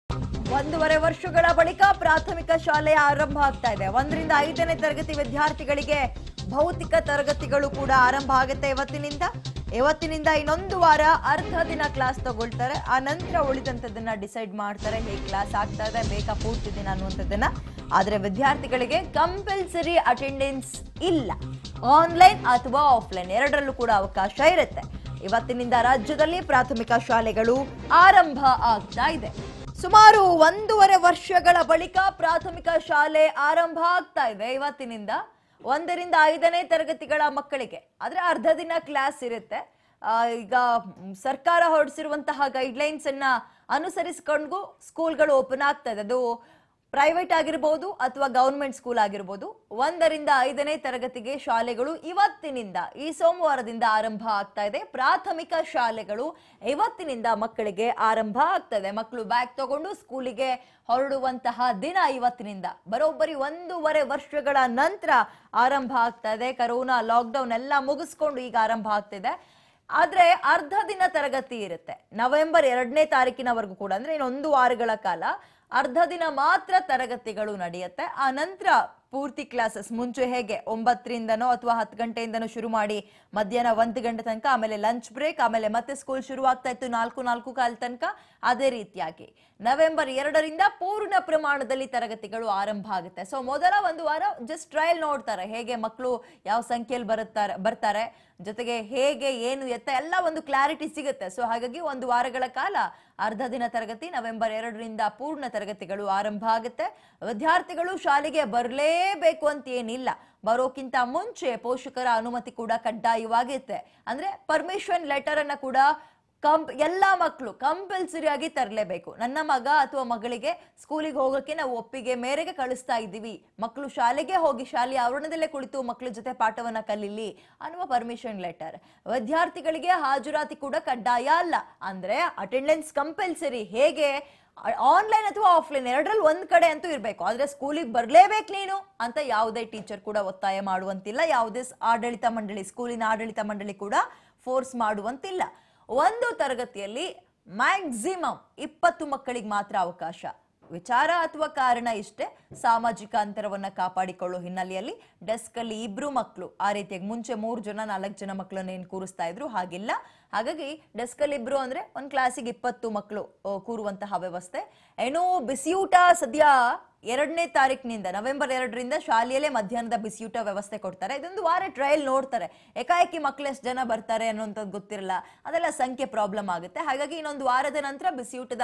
ಒಂದೂವರೆ ವರ್ಷಗಳ ಬಳಿಕ ಪ್ರಾಥಮಿಕ ಶಾಲೆ ಆರಂಭ ಆಗ್ತಾ ಇದೆ. 1 ರಿಂದ 5ನೇ ತರಗತಿ ವಿದ್ಯಾರ್ಥಿಗಳಿಗೆ ಭೌತಿಕ ತರಗತಿಗಳು ಕೂಡ ಆರಂಭ ಆಗುತ್ತೆ ಇವತ್ತಿನಿಂದ ಇನ್ನೊಂದು ವಾರ ಅರ್ಧ ದಿನ ಕ್ಲಾಸ್ ತಗೊಳ್ತಾರೆ. ಆ ನಂತರ ಉಳಿದಂತದನ್ನ ಡಿಸೈಡ್ ಮಾಡ್ತಾರೆ ಹೇಗೆ ಕ್ಲಾಸ್ ಆಗ್ತಾ ಇದೆ, ಬೇಕಾ ಪೂರ್ತಿ ದಿನ ಅನ್ನುವಂಥದ್ದನ್ನ. ಆದ್ರೆ ವಿದ್ಯಾರ್ಥಿಗಳಿಗೆ ಕಂಪಲ್ಸರಿ ಅಟೆಂಡೆನ್ಸ್ ಇಲ್ಲ. ಆನ್ಲೈನ್ ಅಥವಾ ಆಫ್ಲೈನ್ ಎರಡರಲ್ಲೂ ಕೂಡ ಅವಕಾಶ ಇರುತ್ತೆ. ಇವತ್ತಿನಿಂದ ರಾಜ್ಯದಲ್ಲಿ ಪ್ರಾಥಮಿಕ ಶಾಲೆಗಳು ಆರಂಭ ಆಗ್ತಾ ಇದೆ. ಸುಮಾರು 1.5 ವರ್ಷಗಳ ಬಳಿಕ ಪ್ರಾಥಮಿಕ ಶಾಲೆ ಆರಂಭ ಆಗ್ತಾ ಇದೆ. ಇವತ್ತಿನಿಂದ 1 ರಿಂದ 5ನೇ ತರಗತಿಗಳ ಮಕ್ಕಳಿಗೆ ಆದ್ರೆ ಅರ್ಧ ದಿನ ಕ್ಲಾಸ್ ಇರುತ್ತೆ. ಈಗ ಸರ್ಕಾರ ಹೊರಡಿಸಿರುವಂತಹ ಗೈಡ್ಲೈನ್ಸ್ ಅನ್ನ ಅನುಸರಿಸಿಕೊಂಡು ಸ್ಕೂಲ್ಗಳು ಓಪನ್ ಆಗ್ತಾ ಇದೆ. ಅದು ಪ್ರೈವೇಟ್ ಆಗಿರಬಹುದು ಅಥವಾ ಗವರ್ಮೆಂಟ್ ಸ್ಕೂಲ್ ಆಗಿರಬಹುದು. 1 ರಿಂದ 5ನೇ ತರಗತಿಗೆ ಶಾಲೆಗಳು ಇವತ್ತಿನಿಂದ ಈ ಸೋಮವಾರದಿಂದ ಆರಂಭ ಆಗ್ತಾ ಇದೆ. ಪ್ರಾಥಮಿಕ ಶಾಲೆಗಳು ಇವತ್ತಿನಿಂದ ಮಕ್ಕಳಿಗೆ ಆರಂಭ ಆಗ್ತಾ ಇದೆ. ಮಕ್ಕಳು ಬ್ಯಾಗ್ ತಗೊಂಡು ಸ್ಕೂಲಿಗೆ ಹೊರಡುವಂತಹ ದಿನ ಇವತ್ತಿನಿಂದ. ಬರೋಬ್ಬರಿ 1.5 ವರ್ಷಗಳ ನಂತರ ಆರಂಭ ಆಗ್ತಾ ಇದೆ. ಕರೋನಾ ಲಾಕ್ಡೌನ್ ಎಲ್ಲ ಮುಗಿಸ್ಕೊಂಡು ಈಗ ಆರಂಭ ಆಗ್ತಿದೆ. ಆದ್ರೆ ಅರ್ಧ ದಿನ ತರಗತಿ ಇರುತ್ತೆ. ನವೆಂಬರ್ 2ನೇ ತಾರೀಕಿನವರೆಗೂ ಕೂಡ, ಅಂದ್ರೆ ಇನ್ನೊಂದು ವಾರಗಳ ಕಾಲ ಅರ್ಧ ದಿನ ಮಾತ್ರ ತರಗತಿಗಳು ನಡೆಯುತ್ತೆ. ಆ ನಂತರ ಪೂರ್ತಿ ಕ್ಲಾಸಸ್ ಮುಂಚೆ ಹೇಗೆ 9 ರಿಂದನೋ ಅಥವಾ 10 ಗಂಟೆಯಿಂದನೋ ಶುರು ಮಾಡಿ ಮಧ್ಯಾಹ್ನ 1 ಗಂಟೆ ತನಕ, ಆಮೇಲೆ ಲಂಚ್ ಬ್ರೇಕ್, ಆಮೇಲೆ ಮತ್ತೆ ಸ್ಕೂಲ್ ಶುರು ಆಗ್ತಾ ಇತ್ತು 4:45 ತನಕ. ಅದೇ ರೀತಿಯಾಗಿ ನವೆಂಬರ್ 2ರಿಂದ ಪೂರ್ಣ ಪ್ರಮಾಣದಲ್ಲಿ ತರಗತಿಗಳು ಆರಂಭ ಆಗುತ್ತೆ. ಸೊ ಮೊದಲ 1 ವಾರ ಜಸ್ಟ್ ಟ್ರಯಲ್ ನೋಡ್ತಾರೆ, ಹೇಗೆ ಮಕ್ಕಳು ಯಾವ ಸಂಖ್ಯೆಯಲ್ಲಿ ಬರ್ತಾರೆ, ಜೊತೆಗೆ ಹೇಗೆ ಏನು ಎತ್ತ ಎಲ್ಲ ಒಂದು ಕ್ಲಾರಿಟಿ ಸಿಗುತ್ತೆ. ಸೊ ಹಾಗಾಗಿ 1 ವಾರಗಳ ಕಾಲ ಅರ್ಧ ದಿನ ತರಗತಿ, ನವೆಂಬರ್ 2ರಿಂದ ಪೂರ್ಣ ತರಗತಿಗಳು ಆರಂಭ ಆಗುತ್ತೆ. ವಿದ್ಯಾರ್ಥಿಗಳು ಶಾಲೆಗೆ ಬರಲೇಬೇಕು ಅಂತ ಏನಿಲ್ಲ. ಬರೋಕ್ಕಿಂತ ಮುಂಚೆ ಪೋಷಕರ ಅನುಮತಿ ಕೂಡ ಕಡ್ಡಾಯವಾಗಿರುತ್ತೆ. ಅಂದ್ರೆ ಪರ್ಮಿಷನ್ ಲೆಟರ್ ಅನ್ನ ಕೂಡ ಎಲ್ಲ ಮಕ್ಕಳು ಕಂಪಲ್ಸರಿ ಆಗಿ ತರಲೇಬೇಕು. ನನ್ನ ಮಗ ಅಥವಾ ಮಗಳಿಗೆ ಸ್ಕೂಲಿಗೆ ಹೋಗೋಕೆ ನಾವು ಒಪ್ಪಿಗೆ ಮೇರೆಗೆ ಕಳಿಸ್ತಾ ಇದ್ದೀವಿ, ಮಕ್ಕಳು ಶಾಲೆಗೆ ಹೋಗಿ ಶಾಲೆಯ ಆವರಣದಲ್ಲೇ ಕುಳಿತು ಮಕ್ಕಳ ಜೊತೆ ಪಾಠವನ್ನ ಕಲೀಲಿ ಅನ್ನುವ ಪರ್ಮಿಷನ್ ಲೆಟರ್. ವಿದ್ಯಾರ್ಥಿಗಳಿಗೆ ಹಾಜರಾತಿ ಕೂಡ ಕಡ್ಡಾಯ ಅಲ್ಲ. ಅಂದ್ರೆ ಅಟೆಂಡೆನ್ಸ್ ಕಂಪಲ್ಸರಿ. ಹೇಗೆ ಆನ್ಲೈನ್ ಅಥವಾ ಆಫ್ಲೈನ್ ಎರಡರಲ್ಲಿ ಒಂದ್ ಕಡೆ ಅಂತೂ ಇರಬೇಕು. ಆದ್ರೆ ಸ್ಕೂಲಿಗೆ ಬರ್ಲೇಬೇಕು ನೀನು ಅಂತ ಯಾವುದೇ ಟೀಚರ್ ಕೂಡ ಒತ್ತಾಯ ಮಾಡುವಂತಿಲ್ಲ. ಯಾವುದೇ ಆಡಳಿತ ಮಂಡಳಿ, ಸ್ಕೂಲಿನ ಆಡಳಿತ ಮಂಡಳಿ ಕೂಡ ಫೋರ್ಸ್ ಮಾಡುವಂತಿಲ್ಲ. ಒಂದು ತರಗತಿಯಲ್ಲಿ ಮ್ಯಾಕ್ಸಿಮಮ್ 20 ಮಕ್ಕಳಿಗೆ ಮಾತ್ರ ಅವಕಾಶ. ವಿಚಾರ ಅಥವಾ ಕಾರಣ ಇಷ್ಟೇ, ಸಾಮಾಜಿಕ ಅಂತರವನ್ನ ಕಾಪಾಡಿಕೊಳ್ಳೋ ಹಿನ್ನೆಲೆಯಲ್ಲಿ ಡೆಸ್ಕ್ ಅಲ್ಲಿ 2 ಮಕ್ಕಳು, ಆ ರೀತಿಯಾಗಿ ಮುಂಚೆ 3 ಜನ 4 ಜನ ಮಕ್ಕಳನ್ನ ಏನ್ ಕೂರಿಸ್ತಾ ಇದ್ರು ಹಾಗಿಲ್ಲ. ಹಾಗಾಗಿ ಡೆಸ್ಕ್ ಅಲ್ಲಿ 2 ಅಂದ್ರೆ ಒಂದ್ ಕ್ಲಾಸಿಗೆ 20 ಮಕ್ಕಳು ಕೂರುವಂತಹ ವ್ಯವಸ್ಥೆ. ಏನೋ ಬಿಸಿಯೂಟ ಸದ್ಯ 2ನೇ ತಾರೀಕಿನಿಂದ, ನವೆಂಬರ್ 2ರಿಂದ ಶಾಲೆಯಲ್ಲೇ ಮಧ್ಯಾಹ್ನದ ಬಿಸಿಯೂಟ ವ್ಯವಸ್ಥೆ ಕೊಡ್ತಾರೆ. ಇದೊಂದು ವಾರ ಟ್ರಯಲ್ ನೋಡ್ತಾರೆ. ಏಕಾಏಕಿ ಮಕ್ಕಳು ಎಷ್ಟು ಜನ ಬರ್ತಾರೆ ಅನ್ನೋಂಥದ್ದು ಗೊತ್ತಿರಲ್ಲ, ಅದೆಲ್ಲ ಸಂಖ್ಯೆ ಪ್ರಾಬ್ಲಮ್ ಆಗುತ್ತೆ. ಹಾಗಾಗಿ ಇನ್ನೊಂದು ವಾರದ ನಂತರ ಬಿಸಿಯೂಟದ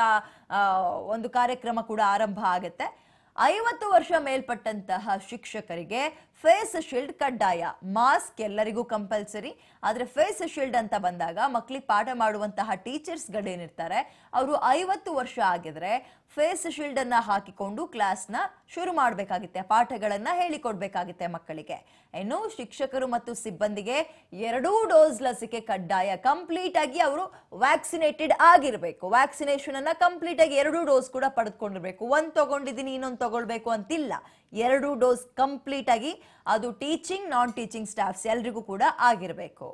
ಒಂದು ಕಾರ್ಯಕ್ರಮ ಕೂಡ ಆರಂಭ ಆಗುತ್ತೆ. 50 ವರ್ಷ ಮೇಲ್ಪಟ್ಟಂತಹ ಶಿಕ್ಷಕರಿಗೆ ಫೇಸ್ ಶೀಲ್ಡ್ ಕಡ್ಡಾಯ. ಮಾಸ್ಕ್ ಎಲ್ಲರಿಗೂ ಕಂಪಲ್ಸರಿ. ಆದ್ರೆ ಫೇಸ್ ಶೀಲ್ಡ್ ಅಂತ ಬಂದಾಗ ಮಕ್ಕಳಿಗೆ ಪಾಠ ಮಾಡುವಂತಹ ಟೀಚರ್ಸ್ ಗಳೇನಿರ್ತಾರೆ ಅವರು 50 ವರ್ಷ ಆಗಿದ್ರೆ ಫೇಸ್ ಶೀಲ್ಡ್ ಅನ್ನ ಹಾಕಿಕೊಂಡು ಕ್ಲಾಸ್ನ ಶುರು ಮಾಡಬೇಕಾಗುತ್ತೆ, ಪಾಠಗಳನ್ನ ಹೇಳಿಕೊಡ್ಬೇಕಾಗುತ್ತೆ ಮಕ್ಕಳಿಗೆ. ಇನ್ನು ಶಿಕ್ಷಕರು ಮತ್ತು ಸಿಬ್ಬಂದಿಗೆ 2 ಡೋಸ್ ಲಸಿಕೆ ಕಡ್ಡಾಯ. ಕಂಪ್ಲೀಟ್ ಆಗಿ ಅವರು ವ್ಯಾಕ್ಸಿನೇಟೆಡ್ ಆಗಿರ್ಬೇಕು. ವ್ಯಾಕ್ಸಿನೇಷನ್ ಅನ್ನ ಕಂಪ್ಲೀಟ್ ಆಗಿ 2 ಡೋಸ್ ಕೂಡ ಪಡೆದುಕೊಂಡಿರ್ಬೇಕು. ಒಂದು ತಗೊಂಡಿದ್ದೀನಿ ಇನ್ನೊಂದು ತಗೊಳ್ಬೇಕು ಅಂತಿಲ್ಲ. 2 ಡೋಸ್ ಕಂಪ್ಲೀಟ್ ಆಗಿ, ಅದು ಟೀಚಿಂಗ್ ನಾನ್ ಟೀಚಿಂಗ್ ಸ್ಟಾಫ್ಸ್ ಎಲ್ರಿಗೂ ಕೂಡ ಆಗಿರಬೇಕು.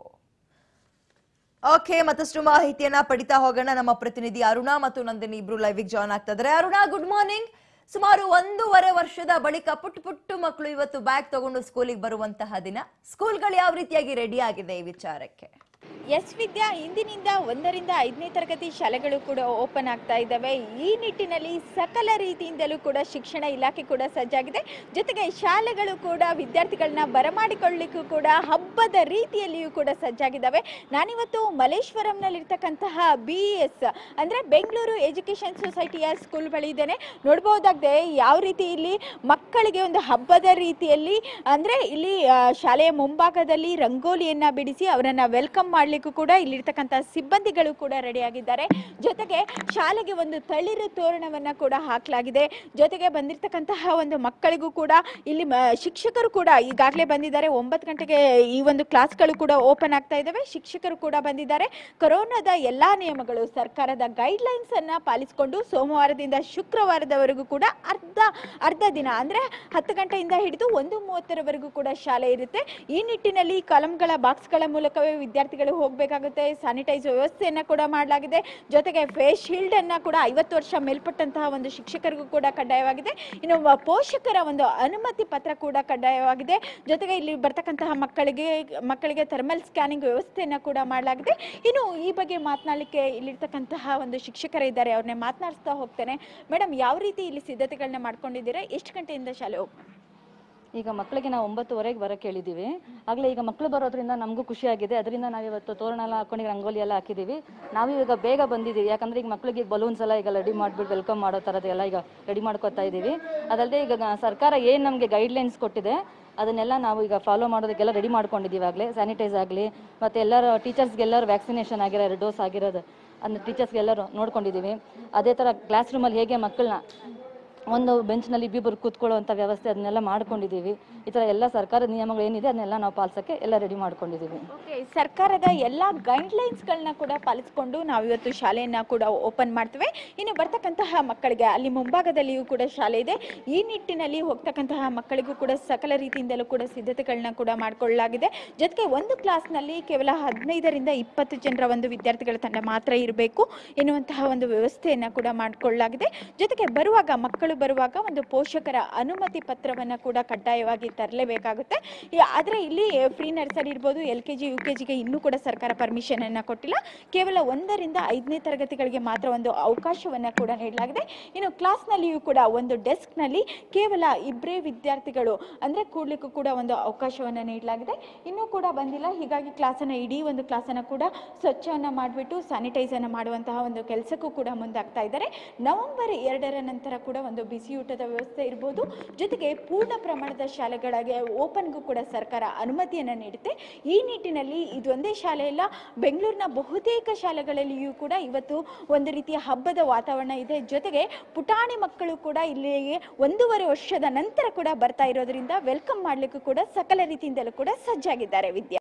ಓಕೆ, ಮತ್ತಷ್ಟು ಮಾಹಿತಿಯನ್ನ ಪಡಿತಾ ಹೋಗೋಣ. ನಮ್ಮ ಪ್ರತಿನಿಧಿ ಅರುಣಾ ಮತ್ತು ನಂದಿನಿ ಇಬ್ರು ಲೈವ್ ಜಾಯ್ನ್ ಆಗ್ತಾ ಇದ್ದಾರೆ. Aruna, good morning. ಸುಮಾರು 1.5 ವರ್ಷದ ಬಳಿಕ ಪುಟ್ಟು ಮಕ್ಕಳು ಇವತ್ತು ಬ್ಯಾಗ್ ತಗೊಂಡು ಸ್ಕೂಲಿಗೆ ಬರುವಂತಹ ದಿನ. ಸ್ಕೂಲ್ಗಳು ಯಾವ ರೀತಿಯಾಗಿ ರೆಡಿ ಆಗಿದೆ ಈ ವಿಚಾರಕ್ಕೆ? ಎಸ್ ವಿದ್ಯಾ, ಇಂದಿನಿಂದ 1 ರಿಂದ 5ನೇ ತರಗತಿ ಶಾಲೆಗಳು ಕೂಡ ಓಪನ್ ಆಗ್ತಾ ಇದ್ದಾವೆ. ಈ ನಿಟ್ಟಿನಲ್ಲಿ ಸಕಲ ರೀತಿಯಿಂದಲೂ ಕೂಡ ಶಿಕ್ಷಣ ಇಲಾಖೆ ಕೂಡ ಸಜ್ಜಾಗಿದೆ. ಜೊತೆಗೆ ಶಾಲೆಗಳು ಕೂಡ ವಿದ್ಯಾರ್ಥಿಗಳನ್ನ ಬರಮಾಡಿಕೊಳ್ಳಲಿಕ್ಕೂ ಕೂಡ ಹಬ್ಬದ ರೀತಿಯಲ್ಲಿಯೂ ಕೂಡ ಸಜ್ಜಾಗಿದ್ದಾವೆ. ನಾನಿವತ್ತು ಮಲ್ಲೇಶ್ವರಂನಲ್ಲಿರ್ತಕ್ಕಂತಹ BES ಅಂದರೆ ಬೆಂಗಳೂರು ಎಜುಕೇಷನ್ ಸೊಸೈಟಿಯ ಸ್ಕೂಲ್ ಬಳಿ ಇದ್ದೇನೆ. ನೋಡ್ಬೋದಾಗಿದೆ ಯಾವ ರೀತಿ ಇಲ್ಲಿ ಮಕ್ಕಳಿಗೆ ಒಂದು ಹಬ್ಬದ ರೀತಿಯಲ್ಲಿ, ಅಂದರೆ ಇಲ್ಲಿ ಶಾಲೆಯ ಮುಂಭಾಗದಲ್ಲಿ ರಂಗೋಲಿಯನ್ನು ಬಿಡಿಸಿ ಅವರನ್ನು ವೆಲ್ಕಮ್ ಮಾಡಲಿಕ್ಕೂ ಕೂಡ ಇಲ್ಲಿರ್ತಕ್ಕಂಥ ಸಿಬ್ಬಂದಿಗಳು ಕೂಡ ರೆಡಿಯಾಗಿದ್ದಾರೆ. ಜೊತೆಗೆ ಶಾಲೆಗೆ ಒಂದು ತಳಿರು ತೋರಣವನ್ನು ಕೂಡ ಹಾಕಲಾಗಿದೆ. ಜೊತೆಗೆ ಬಂದಿರತಕ್ಕಂತಹ ಒಂದು ಮಕ್ಕಳಿಗೂ ಕೂಡ ಇಲ್ಲಿ ಶಿಕ್ಷಕರು ಕೂಡ ಈಗಾಗಲೇ ಬಂದಿದ್ದಾರೆ. 9 ಗಂಟೆಗೆ ಈ ಒಂದು ಕ್ಲಾಸ್ಗಳು ಕೂಡ ಓಪನ್ ಆಗ್ತಾ ಇದ್ದಾವೆ. ಶಿಕ್ಷಕರು ಕೂಡ ಬಂದಿದ್ದಾರೆ. ಕೊರೋನಾದ ಎಲ್ಲ ನಿಯಮಗಳು, ಸರ್ಕಾರದ ಗೈಡ್ಲೈನ್ಸ್ ಅನ್ನ ಪಾಲಿಸಿಕೊಂಡು ಸೋಮವಾರದಿಂದ ಶುಕ್ರವಾರದವರೆಗೂ ಕೂಡ ಅರ್ಧ ದಿನ ಅಂದರೆ 10 ಗಂಟೆಯಿಂದ ಹಿಡಿದು 1:30ರವರೆಗೂ ಕೂಡ ಶಾಲೆ ಇರುತ್ತೆ. ಈ ನಿಟ್ಟಿನಲ್ಲಿ ಕಾಲಮ್ಗಳ ಬಾಕ್ಸ್ಗಳ ಮೂಲಕವೇ ವಿದ್ಯಾರ್ಥಿಗಳು ವಿದ್ಯಾರ್ಥಿಗಳು ಹೋಗಬೇಕಾಗುತ್ತೆ. ಸ್ಯಾನಿಟೈಸ್ ವ್ಯವಸ್ಥೆಯನ್ನು ಕೂಡ ಮಾಡಲಾಗಿದೆ. ಜೊತೆಗೆ ಫೇಸ್ ಶೀಲ್ಡ್ ಅನ್ನ ಕೂಡ 50 ವರ್ಷ ಮೇಲ್ಪಟ್ಟಂತಹ ಒಂದು ಶಿಕ್ಷಕರಿಗೂ ಕೂಡ ಕಡ್ಡಾಯವಾಗಿದೆ. ಇನ್ನು ಪೋಷಕರ ಒಂದು ಅನುಮತಿ ಪತ್ರ ಕೂಡ ಕಡ್ಡಾಯವಾಗಿದೆ. ಜೊತೆಗೆ ಇಲ್ಲಿ ಬರ್ತಕ್ಕಂತಹ ಮಕ್ಕಳಿಗೆ ಥರ್ಮಲ್ ಸ್ಕ್ಯಾನಿಂಗ್ ವ್ಯವಸ್ಥೆಯನ್ನ ಕೂಡ ಮಾಡಲಾಗಿದೆ. ಇನ್ನು ಈ ಬಗ್ಗೆ ಮಾತನಾಡಲಿಕ್ಕೆ ಇಲ್ಲಿರ್ತಕ್ಕಂತಹ ಒಂದು ಶಿಕ್ಷಕರಿದ್ದಾರೆ, ಅವ್ರನ್ನೇ ಮಾತನಾಡಿಸ್ತಾ ಹೋಗ್ತೇನೆ. ಮೇಡಮ್, ಯಾವ ರೀತಿ ಇಲ್ಲಿ ಸಿದ್ಧತೆಗಳನ್ನ ಮಾಡ್ಕೊಂಡಿದ್ದೀರಾ? ಎಷ್ಟು ಗಂಟೆಯಿಂದ ಶಾಲೆ ಓಪನ್? ಈಗ ಮಕ್ಕಳಿಗೆ ನಾವು 9:30ಗೆ ಬರೋಕ್ಕೆ ಹೇಳಿದ್ದೀವಿ. ಆಗಲೇ ಈಗ ಮಕ್ಕಳು ಬರೋದ್ರಿಂದ ನಮಗೂ ಖುಷಿಯಾಗಿದೆ. ಅದರಿಂದ ನಾವಿವತ್ತು ತೋರಣ ಎಲ್ಲ ಹಾಕೊಂಡು ರಂಗೋಲಿ ಎಲ್ಲ ಹಾಕಿದ್ದೀವಿ. ನಾವು ಈಗ ಬೇಗ ಬಂದಿದ್ದೀವಿ, ಯಾಕಂದರೆ ಈಗ ಮಕ್ಕಳಿಗೆ ಬಲೂನ್ಸ್ ಎಲ್ಲ ಈಗ ರೆಡಿ ಮಾಡಿಬಿಟ್ಟು ವೆಲ್ಕಮ್ ಮಾಡೋ ಥರದ್ದೆಲ್ಲ ಈಗ ರೆಡಿ ಮಾಡ್ಕೊತಾ ಇದ್ದೀವಿ. ಅದಲ್ಲದೆ ಈಗ ಸರ್ಕಾರ ಏನು ನಮಗೆ ಗೈಡ್ಲೈನ್ಸ್ ಕೊಟ್ಟಿದೆ ಅದನ್ನೆಲ್ಲ ನಾವು ಈಗ ಫಾಲೋ ಮಾಡೋದಕ್ಕೆಲ್ಲ ರೆಡಿ ಮಾಡ್ಕೊಂಡಿದ್ದೀವಿ. ಆಗಲೇ ಸ್ಯಾನಿಟೈಸ್ ಆಗಲಿ ಮತ್ತು ಎಲ್ಲರೂ ಟೀಚರ್ಸ್ಗೆಲ್ಲರೂ ವ್ಯಾಕ್ಸಿನೇಷನ್ ಆಗಿರೋ 2 ಡೋಸ್ ಆಗಿರೋದು ಅಂದರೆ ಟೀಚರ್ಸ್ಗೆಲ್ಲರೂ ನೋಡ್ಕೊಂಡಿದ್ದೀವಿ. ಅದೇ ಥರ ಕ್ಲಾಸ್ ರೂಮಲ್ಲಿ ಹೇಗೆ ಮಕ್ಕಳನ್ನ ಒಂದು ಬೆಂಚ್ನಲ್ಲಿ ಇಬ್ಬಿಬ್ಬರು ಕೂತ್ಕೊಳ್ಳುವಂಥ ವ್ಯವಸ್ಥೆ ಅದನ್ನೆಲ್ಲ ಮಾಡ್ಕೊಂಡಿದ್ದೀವಿ. ಈ ಥರ ಎಲ್ಲ ಸರ್ಕಾರದ ನಿಯಮಗಳು ಏನಿದೆ ಅದನ್ನೆಲ್ಲ ನಾವು ಪಾಲಿಸೋಕ್ಕೆ ಎಲ್ಲ ರೆಡಿ ಮಾಡ್ಕೊಂಡಿದ್ದೀವಿ. ಓಕೆ, ಸರ್ಕಾರದ ಎಲ್ಲ ಗೈಡ್ಲೈನ್ಸ್ಗಳನ್ನ ಕೂಡ ಪಾಲಿಸಿಕೊಂಡು ನಾವು ಇವತ್ತು ಶಾಲೆಯನ್ನು ಕೂಡ ಓಪನ್ ಮಾಡ್ತೇವೆ. ಇನ್ನು ಬರ್ತಕ್ಕಂತಹ ಮಕ್ಕಳಿಗೆ ಅಲ್ಲಿ ಮುಂಭಾಗದಲ್ಲಿಯೂ ಕೂಡ ಶಾಲೆ ಇದೆ. ಈ ನಿಟ್ಟಿನಲ್ಲಿ ಹೋಗ್ತಕ್ಕಂತಹ ಮಕ್ಕಳಿಗೂ ಕೂಡ ಸಕಲ ರೀತಿಯಿಂದಲೂ ಕೂಡ ಸಿದ್ಧತೆಗಳನ್ನ ಕೂಡ ಮಾಡಿಕೊಳ್ಳಲಾಗಿದೆ. ಜೊತೆಗೆ ಒಂದು ಕ್ಲಾಸ್ನಲ್ಲಿ ಕೇವಲ 15ರಿಂದ 20 ಜನರ ಒಂದು ವಿದ್ಯಾರ್ಥಿಗಳ ತಂಡ ಮಾತ್ರ ಇರಬೇಕು ಎನ್ನುವಂತಹ ಒಂದು ವ್ಯವಸ್ಥೆಯನ್ನು ಕೂಡ ಮಾಡಿಕೊಳ್ಳಲಾಗಿದೆ. ಜೊತೆಗೆ ಮಕ್ಕಳು ಬರುವಾಗ ಒಂದು ಪೋಷಕರ ಅನುಮತಿ ಪತ್ರವನ್ನು ಕೂಡ ಕಡ್ಡಾಯವಾಗಿ ತರಲೇಬೇಕಾಗುತ್ತೆ. ಆದರೆ ಇಲ್ಲಿ ಪ್ರೀ ನರ್ಸರಿ ಇರ್ಬೋದು, LKG UKGಗೆ ಇನ್ನೂ ಕೂಡ ಸರ್ಕಾರ ಪರ್ಮಿಷನ್ ಅನ್ನು ಕೊಟ್ಟಿಲ್ಲ. ಕೇವಲ 1ರಿಂದ 5ನೇ ತರಗತಿಗಳಿಗೆ ಮಾತ್ರ ಒಂದು ಅವಕಾಶವನ್ನು ಕೂಡ ನೀಡಲಾಗಿದೆ. ಇನ್ನು ಕ್ಲಾಸ್ನಲ್ಲಿಯೂ ಕೂಡ ಒಂದು ಡೆಸ್ಕ್ನಲ್ಲಿ ಕೇವಲ 2 ವಿದ್ಯಾರ್ಥಿಗಳು ಅಂದರೆ ಕೂಡ್ಲಿಕ್ಕೂ ಕೂಡ ಒಂದು ಅವಕಾಶವನ್ನು ನೀಡಲಾಗಿದೆ. ಇನ್ನೂ ಕೂಡ ಬಂದಿಲ್ಲ, ಹೀಗಾಗಿ ಇಡೀ ಒಂದು ಕ್ಲಾಸನ್ನು ಕೂಡ ಸ್ವಚ್ಛವನ್ನು ಮಾಡಿಬಿಟ್ಟು ಸ್ಯಾನಿಟೈಸನ್ನು ಮಾಡುವಂತಹ ಒಂದು ಕೆಲಸಕ್ಕೂ ಕೂಡ ಮುಂದಾಗ್ತಾ ಇದ್ದಾರೆ. ನವೆಂಬರ್ 2ರ ನಂತರ ಕೂಡ ಒಂದು ಬಿಸಿ ಊಟದ ವ್ಯವಸ್ಥೆ ಇರ್ಬೋದು. ಜೊತೆಗೆ ಪೂರ್ಣ ಪ್ರಮಾಣದ ಶಾಲೆಗಳಿಗೆ ಓಪನ್ಗೂ ಕೂಡ ಸರ್ಕಾರ ಅನುಮತಿಯನ್ನು ನೀಡುತ್ತೆ. ಈ ನಿಟ್ಟಿನಲ್ಲಿ ಇದೊಂದೇ ಶಾಲೆ ಇಲ್ಲ, ಬೆಂಗಳೂರಿನ ಬಹುತೇಕ ಶಾಲೆಗಳಲ್ಲಿಯೂ ಕೂಡ ಇವತ್ತು ಒಂದು ರೀತಿಯ ಹಬ್ಬದ ವಾತಾವರಣ ಇದೆ. ಜೊತೆಗೆ ಪುಟಾಣಿ ಮಕ್ಕಳು ಕೂಡ ಇಲ್ಲಿಗೆ 1.5 ವರ್ಷದ ನಂತರ ಕೂಡ ಬರ್ತಾ ಇರೋದ್ರಿಂದ ವೆಲ್ಕಮ್ ಮಾಡಲಿಕ್ಕೂ ಕೂಡ ಸಕಲ ರೀತಿಯಿಂದಲೂ ಕೂಡ ಸಜ್ಜಾಗಿದ್ದಾರೆ ವಿದ್ಯಾ.